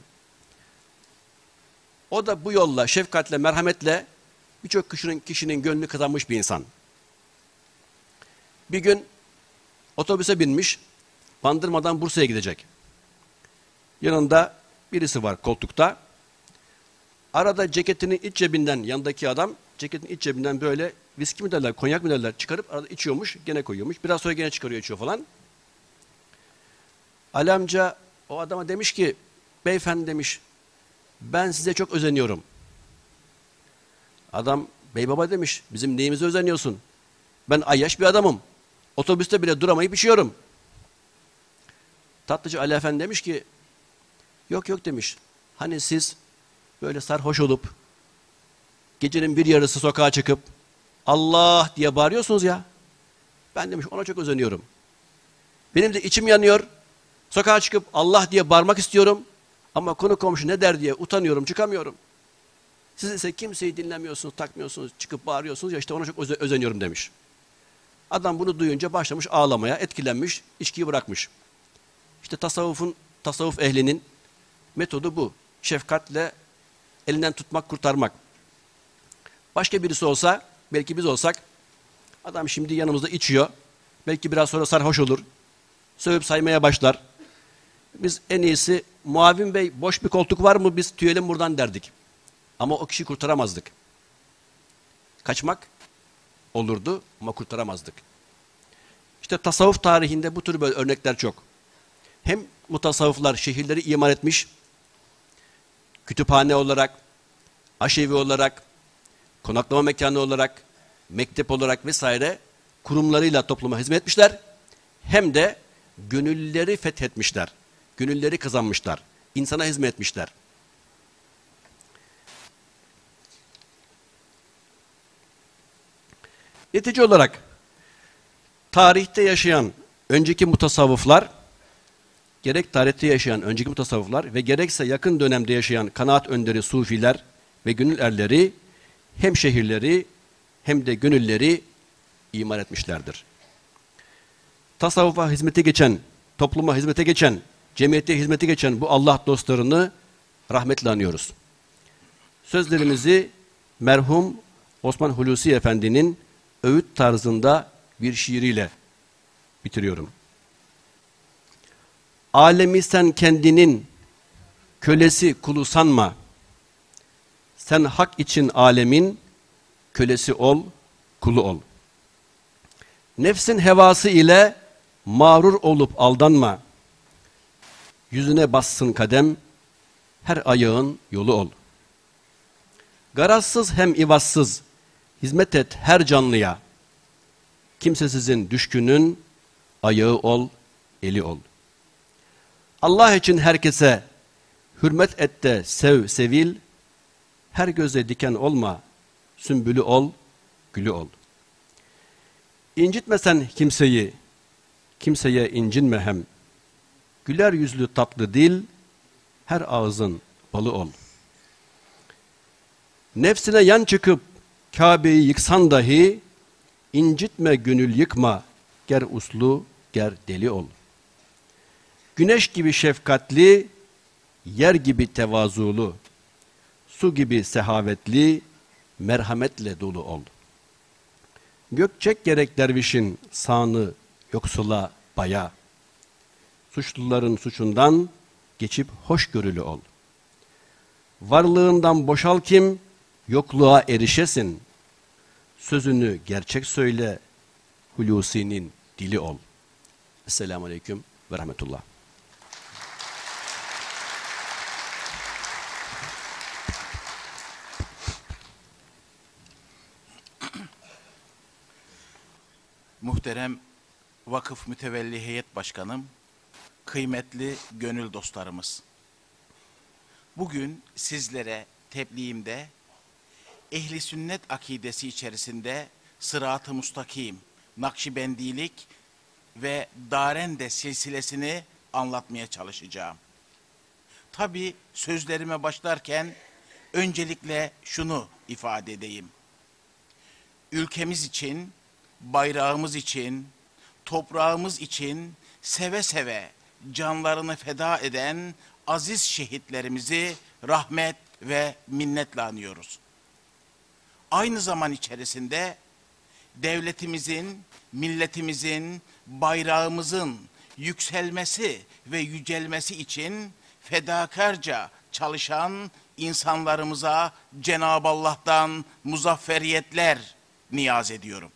O da bu yolla, şefkatle, merhametle birçok kişinin, kişinin gönlünü kazanmış bir insan. Bir gün otobüse binmiş, Bandırma'dan Bursa'ya gidecek. Yanında birisi var koltukta. Arada ceketinin iç cebinden, yanındaki adam ceketin iç cebinden böyle viski mi derler, konyak mı derler çıkarıp arada içiyormuş, gene koyuyormuş. Biraz sonra gene çıkarıyor, içiyor falan. Ali amca o adama demiş ki, beyefendi demiş, ben size çok özeniyorum. Adam, bey baba demiş, bizim neyimize özeniyorsun? Ben ayyaş bir adamım. Otobüste bile duramayıp içiyorum. Tatlıcı Ali Efendi demiş ki, yok yok demiş, hani siz böyle sarhoş olup, gecenin bir yarısı sokağa çıkıp, Allah diye bağırıyorsunuz ya, ben demiş ona çok özeniyorum. Benim de içim yanıyor, sokağa çıkıp Allah diye bağırmak istiyorum, ama konu komşu ne der diye utanıyorum, çıkamıyorum. Siz ise kimseyi dinlemiyorsunuz, takmıyorsunuz, çıkıp bağırıyorsunuz ya, işte ona çok öze- özeniyorum demiş. Adam bunu duyunca başlamış ağlamaya, etkilenmiş, içkiyi bırakmış. İşte tasavvufun, tasavvuf ehlinin metodu bu. Şefkatle elinden tutmak, kurtarmak. Başka birisi olsa, belki biz olsak, adam şimdi yanımızda içiyor, belki biraz sonra sarhoş olur, sövüp saymaya başlar. Biz en iyisi, muavin bey boş bir koltuk var mı, biz tüyelim buradan derdik. Ama o kişiyi kurtaramazdık. Kaçmak olurdu ama kurtaramazdık. İşte tasavvuf tarihinde bu tür böyle örnekler çok. Hem mutasavvıflar şehirleri imar etmiş, kütüphane olarak, aşevi olarak, konaklama mekanı olarak, mektep olarak vesaire kurumlarıyla topluma hizmet etmişler. Hem de gönülleri fethetmişler, gönülleri kazanmışlar, insana hizmet etmişler. Netice olarak tarihte yaşayan önceki mutasavvıflar, gerek tarihte yaşayan önceki mutasavvıflar ve gerekse yakın dönemde yaşayan kanaat önderi sufiler ve gönül erleri hem şehirleri hem de gönülleri imar etmişlerdir. Tasavvufa hizmete geçen, topluma hizmete geçen, cemiyete hizmete geçen bu Allah dostlarını rahmetle anıyoruz. Sözlerimizi merhum Osman Hulusi Efendi'nin öğüt tarzında bir şiiriyle bitiriyorum. Alemi sen kendinin kölesi kulu sanma. Sen hak için alemin kölesi ol, kulu ol. Nefsin hevası ile mağrur olup aldanma. Yüzüne bassın kadem, her ayağın yolu ol. Garazsız hem ivazsız hizmet et her canlıya. Kimsesizin düşkünün ayağı ol, eli ol. Allah için herkese hürmet et de sev, sevil. Her göze diken olma, sümbülü ol, gülü ol. İncitmesen kimseyi, kimseye incinme hem. Güler yüzlü tatlı dil, her ağzın balı ol. Nefsine yan çıkıp Kabe'yi yıksan dahi, incitme gönül yıkma, ger uslu, ger deli ol. Güneş gibi şefkatli, yer gibi tevazulu, su gibi sehavetli, merhametle dolu ol. Gökçek gerek dervişin sağını yoksula baya, suçluların suçundan geçip hoşgörülü ol. Varlığından boşal kim, yokluğa erişesin, sözünü gerçek söyle, Hulusi'nin dili ol. Esselamu Aleyküm ve Rahmetullah. Muhterem Vakıf Mütevelli Heyet Başkanım, kıymetli gönül dostlarımız. Bugün sizlere tebliğimde ehli sünnet akidesi içerisinde Sırat-ı Mustakim, Nakşibendilik ve Darende silsilesini anlatmaya çalışacağım. Tabii sözlerime başlarken öncelikle şunu ifade edeyim. Ülkemiz için, bayrağımız için, toprağımız için seve seve canlarını feda eden aziz şehitlerimizi rahmet ve minnetle anıyoruz. Aynı zaman içerisinde devletimizin, milletimizin, bayrağımızın yükselmesi ve yücelmesi için fedakarca çalışan insanlarımıza Cenab-ı Allah'tan muzafferiyetler niyaz ediyorum.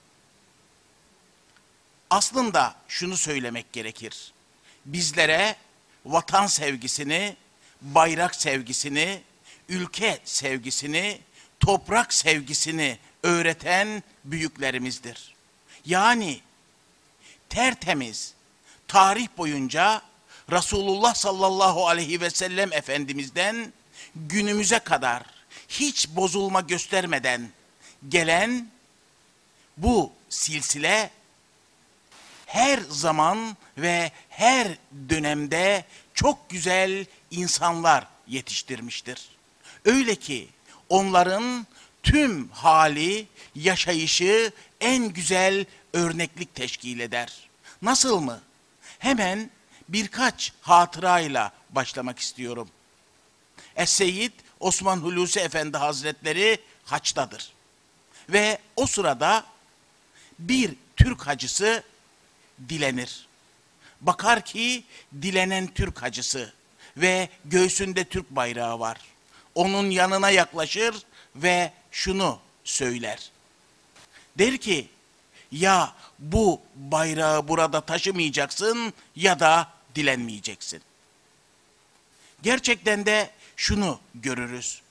Aslında şunu söylemek gerekir. Bizlere vatan sevgisini, bayrak sevgisini, ülke sevgisini, toprak sevgisini öğreten büyüklerimizdir. Yani tertemiz, tarih boyunca Resulullah sallallahu aleyhi ve sellem Efendimiz'den günümüze kadar hiç bozulma göstermeden gelen bu silsile her zaman ve her dönemde çok güzel insanlar yetiştirmiştir. Öyle ki onların tüm hali, yaşayışı en güzel örneklik teşkil eder. Nasıl mı? Hemen birkaç hatırayla başlamak istiyorum. Es-Seyyid Osman Hulusi Efendi Hazretleri haçtadır. Ve o sırada bir Türk hacısı dilenir. Bakar ki dilenen Türk hacısı ve göğsünde Türk bayrağı var. Onun yanına yaklaşır ve şunu söyler. Der ki, ya bu bayrağı burada taşımayacaksın ya da dilenmeyeceksin. Gerçekten de şunu görürüz.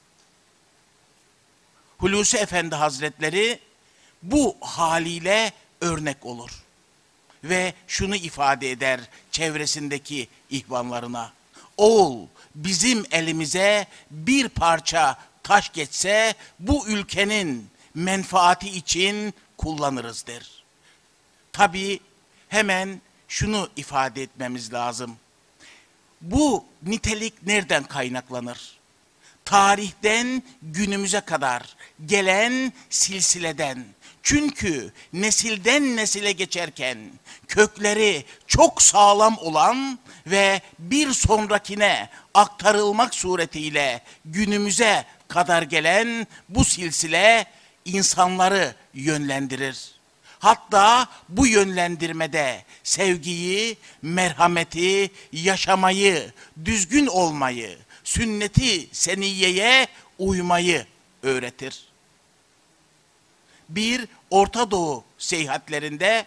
Hulusi Efendi Hazretleri bu haliyle örnek olur. Ve şunu ifade eder çevresindeki ihvanlarına. Oğul, bizim elimize bir parça taş geçse bu ülkenin menfaati için kullanırız der. Tabii hemen şunu ifade etmemiz lazım. Bu nitelik nereden kaynaklanır? Tarihten günümüze kadar gelen silsileden. Çünkü nesilden nesile geçerken kökleri çok sağlam olan ve bir sonrakine aktarılmak suretiyle günümüze kadar gelen bu silsile insanları yönlendirir. Hatta bu yönlendirmede sevgiyi, merhameti, yaşamayı, düzgün olmayı, sünnet-i seniyeye uymayı öğretir. Bir Orta Doğu seyahatlerinde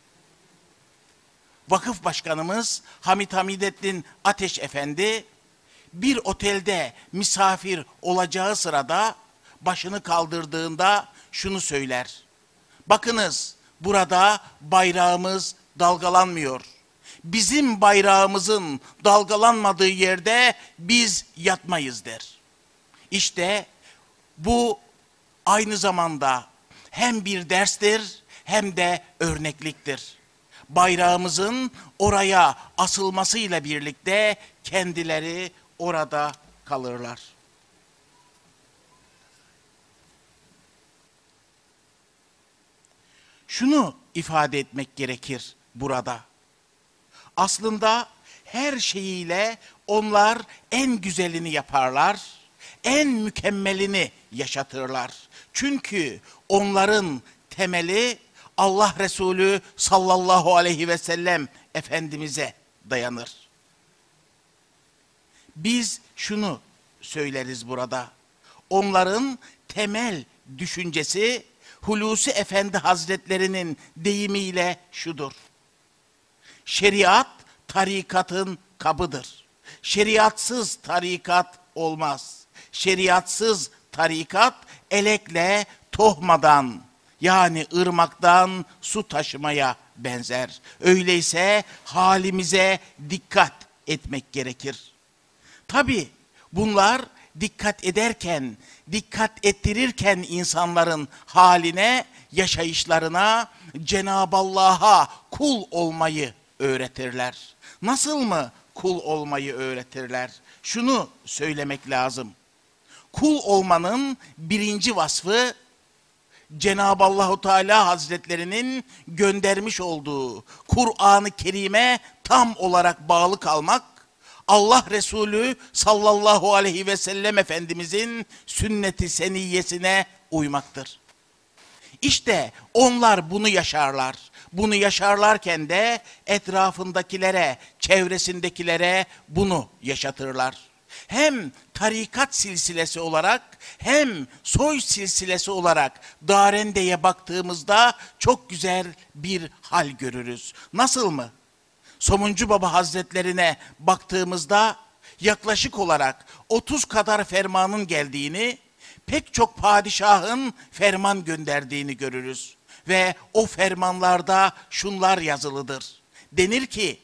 vakıf başkanımız Hamit Hamidettin Ateş Efendi bir otelde misafir olacağı sırada başını kaldırdığında şunu söyler. Bakınız, burada bayrağımız dalgalanmıyor. Bizim bayrağımızın dalgalanmadığı yerde biz yatmayız der. İşte bu aynı zamanda hem bir derstir hem de örnekliktir. Bayrağımızın oraya asılmasıyla birlikte kendileri orada kalırlar. Şunu ifade etmek gerekir burada. Aslında her şeyiyle onlar en güzelini yaparlar, en mükemmelini yaşatırlar. Çünkü onların temeli Allah Resulü sallallahu aleyhi ve sellem Efendimiz'e dayanır. Biz şunu söyleriz burada. Onların temel düşüncesi Hulusi Efendi Hazretlerinin deyimiyle şudur. Şeriat tarikatın kabıdır. Şeriatsız tarikat olmaz. Şeriatsız tarikat elekle tohmadan yani ırmaktan su taşımaya benzer. Öyleyse halimize dikkat etmek gerekir. Tabii bunlar dikkat ederken, dikkat ettirirken insanların haline yaşayışlarına Cenab-ı Allah'a kul olmayı öğretirler. Nasıl mı kul olmayı öğretirler? Şunu söylemek lazım. Kul olmanın birinci vasfı Cenab-ı Allahu Teala Hazretlerinin göndermiş olduğu Kur'an-ı Kerim'e tam olarak bağlı kalmak, Allah Resulü sallallahu aleyhi ve sellem Efendimizin sünnet-i seniyyesine uymaktır. İşte onlar bunu yaşarlar. Bunu yaşarlarken de etrafındakilere, çevresindekilere bunu yaşatırlar. Hem tarikat silsilesi olarak hem soy silsilesi olarak Darende'ye baktığımızda çok güzel bir hal görürüz. Nasıl mı? Somuncu Baba Hazretlerine baktığımızda yaklaşık olarak otuz kadar fermanın geldiğini, pek çok padişahın ferman gönderdiğini görürüz. Ve o fermanlarda şunlar yazılıdır. Denir ki,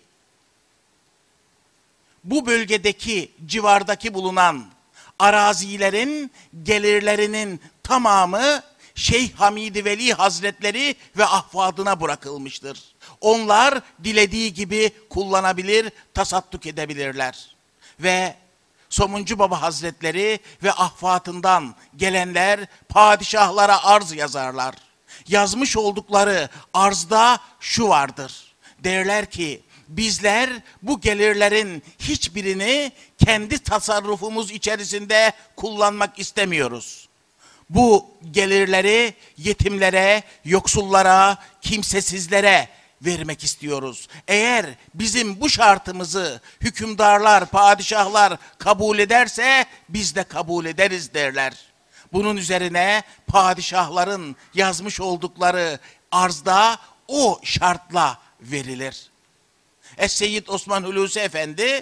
bu bölgedeki, civardaki bulunan arazilerin gelirlerinin tamamı Şeyh Hamid-i Veli Hazretleri ve ahfadına bırakılmıştır. Onlar dilediği gibi kullanabilir, tasadduk edebilirler. Ve Somuncu Baba Hazretleri ve ahfatından gelenler padişahlara arz yazarlar. Yazmış oldukları arzda şu vardır. Derler ki, bizler bu gelirlerin hiçbirini kendi tasarrufumuz içerisinde kullanmak istemiyoruz. Bu gelirleri yetimlere, yoksullara, kimsesizlere vermek istiyoruz. Eğer bizim bu şartımızı hükümdarlar, padişahlar kabul ederse biz de kabul ederiz derler. Bunun üzerine padişahların yazmış oldukları arzda o şartla verilir. Es-Seyyid Osman Hulusi Efendi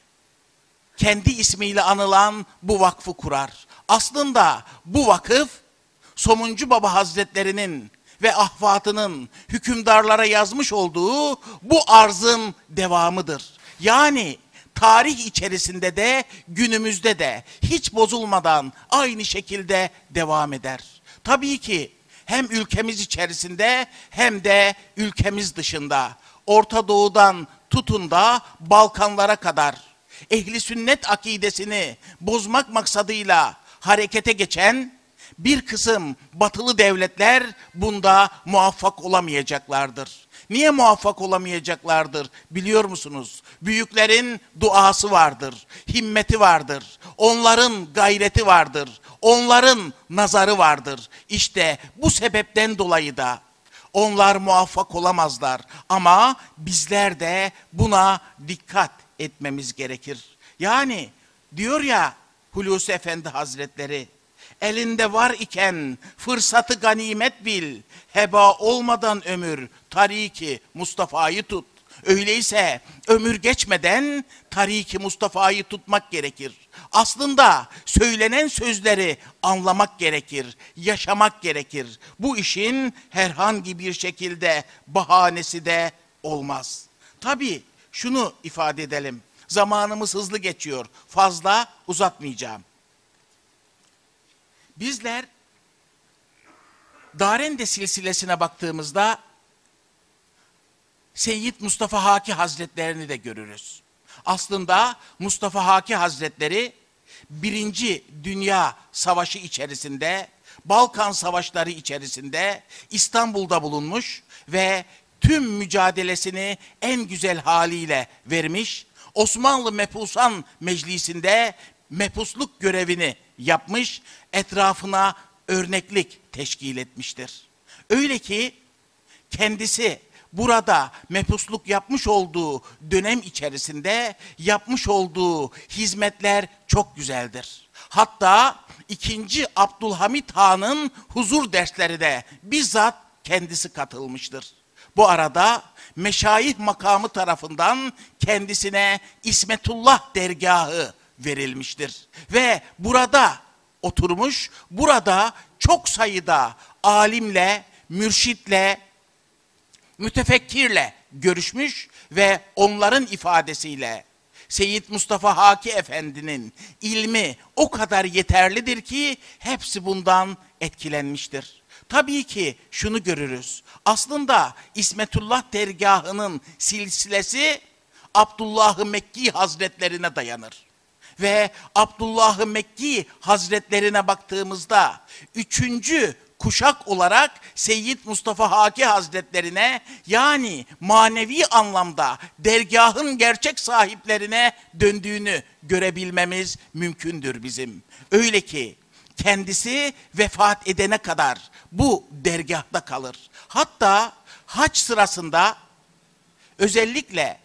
kendi ismiyle anılan bu vakfı kurar. Aslında bu vakıf Somuncu Baba Hazretlerinin ve ahfatının hükümdarlara yazmış olduğu bu arzın devamıdır. Yani tarih içerisinde de günümüzde de hiç bozulmadan aynı şekilde devam eder. Tabii ki hem ülkemiz içerisinde hem de ülkemiz dışında, Orta Doğu'dan tutun da Balkanlara kadar ehli sünnet akidesini bozmak maksadıyla harekete geçen bir kısım batılı devletler bunda muvaffak olamayacaklardır. Niye muvaffak olamayacaklardır biliyor musunuz? Büyüklerin duası vardır, himmeti vardır, onların gayreti vardır, onların nazarı vardır. İşte bu sebepten dolayı da onlar muvaffak olamazlar ama bizler de buna dikkat etmemiz gerekir. Yani diyor ya Hulusi Efendi Hazretleri, elinde var iken fırsatı ganimet bil, heba olmadan ömür tariki Mustafa'yı tut. Öyleyse ömür geçmeden tariki Mustafa'yı tutmak gerekir. Aslında söylenen sözleri anlamak gerekir, yaşamak gerekir. Bu işin herhangi bir şekilde bahanesi de olmaz. Tabii şunu ifade edelim. Zamanımız hızlı geçiyor. Fazla uzatmayacağım. Bizler Darende silsilesine baktığımızda Seyyid Mustafa Haki Hazretlerini de görürüz. Aslında Mustafa Haki Hazretleri Birinci Dünya Savaşı içerisinde, Balkan Savaşları içerisinde İstanbul'da bulunmuş ve tüm mücadelesini en güzel haliyle vermiş. Osmanlı Mepusan Meclisi'nde mepusluk görevini yapmış, etrafına örneklik teşkil etmiştir. Öyle ki kendisi burada mepusluk yapmış olduğu dönem içerisinde yapmış olduğu hizmetler çok güzeldir. Hatta ikinci Abdülhamit Han'ın huzur derslerine bizzat kendisi katılmıştır. Bu arada meşayih makamı tarafından kendisine İsmetullah dergahı verilmiştir. Ve burada oturmuş, burada çok sayıda alimle, mürşitle, mütefekkirle görüşmüş ve onların ifadesiyle Seyyid Mustafa Haki Efendi'nin ilmi o kadar yeterlidir ki hepsi bundan etkilenmiştir. tabii ki şunu görürüz. Aslında İsmetullah dergahının silsilesi Abdullah-ı Mekki Hazretlerine dayanır. Ve Abdullah-ı Mekki Hazretlerine baktığımızda üçüncü kuşak olarak Seyyid Mustafa Haki Hazretlerine, yani manevi anlamda dergahın gerçek sahiplerine döndüğünü görebilmemiz mümkündür bizim. Öyle ki kendisi vefat edene kadar bu dergahta kalır. Hatta hac sırasında özellikle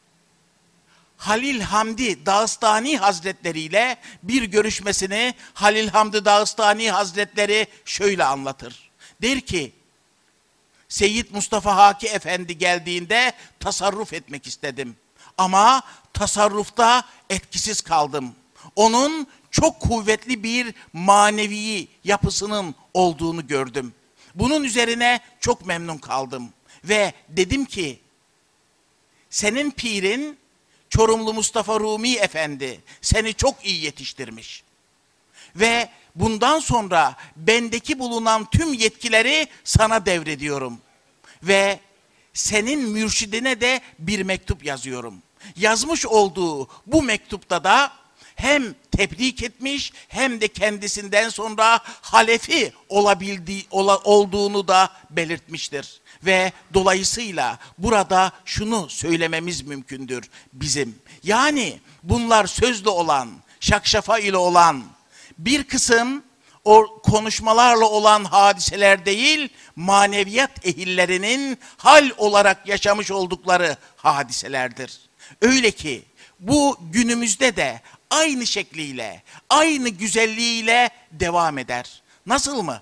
Halil Hamdi Dağıstani Hazretleri ile bir görüşmesini Halil Hamdi Dağıstani Hazretleri şöyle anlatır. Der ki, Seyyid Mustafa Haki Efendi geldiğinde tasarruf etmek istedim. Ama tasarrufta etkisiz kaldım. Onun çok kuvvetli bir manevi yapısının olduğunu gördüm. Bunun üzerine çok memnun kaldım. Ve dedim ki, senin pirin Çorumlu Mustafa Rumi Efendi seni çok iyi yetiştirmiş. Ve bundan sonra bendeki bulunan tüm yetkileri sana devrediyorum. Ve senin mürşidine de bir mektup yazıyorum. Yazmış olduğu bu mektupta da hem tebrik etmiş hem de kendisinden sonra halefi olabildiği, ola, olduğunu da belirtmiştir. Ve dolayısıyla burada şunu söylememiz mümkündür bizim. Yani bunlar sözlü olan, şakşafa ile olan bir kısım o konuşmalarla olan hadiseler değil, maneviyat ehillerinin hal olarak yaşamış oldukları hadiselerdir. Öyle ki bu günümüzde de aynı şekliyle, aynı güzelliğiyle devam eder. Nasıl mı?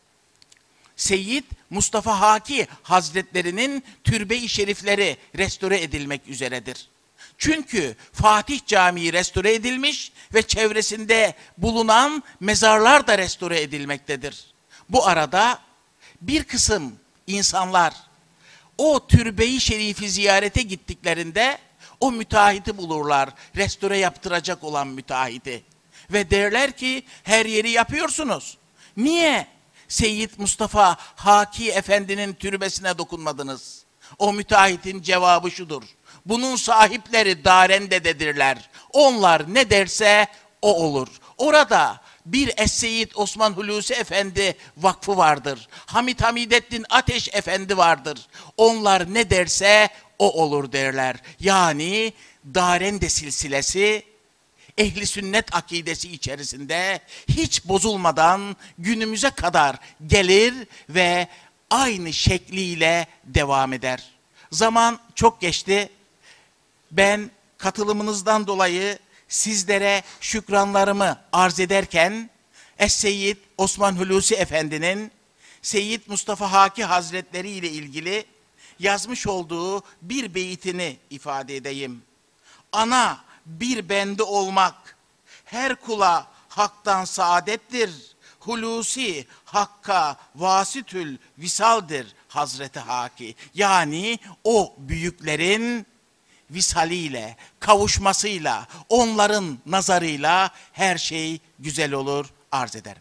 Seyyid Mustafa Haki Hazretlerinin türbe-i şerifleri restore edilmek üzeredir. Çünkü Fatih Camii restore edilmiş ve çevresinde bulunan mezarlar da restore edilmektedir. Bu arada bir kısım insanlar o türbe-i şerifi ziyarete gittiklerinde o müteahhiti bulurlar, restore yaptıracak olan müteahhiti. Ve derler ki, her yeri yapıyorsunuz. Niye Seyyid Mustafa Haki Efendi'nin türbesine dokunmadınız? O müteahhitin cevabı şudur: bunun sahipleri darendedirler. Onlar ne derse o olur. Orada bir Es-Seyyid Osman Hulusi Efendi Vakfı vardır. Hamid Hamidettin Ateş Efendi vardır. Onlar ne derse o olur derler. Yani Darende silsilesi ehli sünnet akidesi içerisinde hiç bozulmadan günümüze kadar gelir ve aynı şekliyle devam eder. Zaman çok geçti. Ben katılımınızdan dolayı sizlere şükranlarımı arz ederken Es-Seyyid Osman Hulusi Efendi'nin Seyyid Mustafa Haki Hazretleri ile ilgili yazmış olduğu bir beytini ifade edeyim. Ana bir bende olmak her kula haktan saadettir. Hulusi hakka vasitül visaldir Hazreti Haki. Yani o büyüklerin visaliyle, kavuşmasıyla, onların nazarıyla her şey güzel olur arz ederim.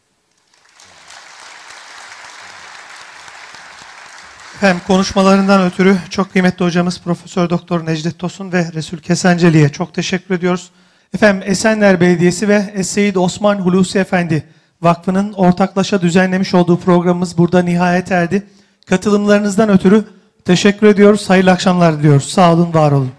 Efendim konuşmalarından ötürü çok kıymetli hocamız Profesör Doktor Necdet Tosun ve Resul Kesenceli'ye çok teşekkür ediyoruz. Efendim Esenler Belediyesi ve Es-Seyyid Osman Hulusi Efendi Vakfı'nın ortaklaşa düzenlemiş olduğu programımız burada nihayet erdi. Katılımlarınızdan ötürü teşekkür ediyoruz. Hayırlı akşamlar diliyoruz. Sağ olun, var olun.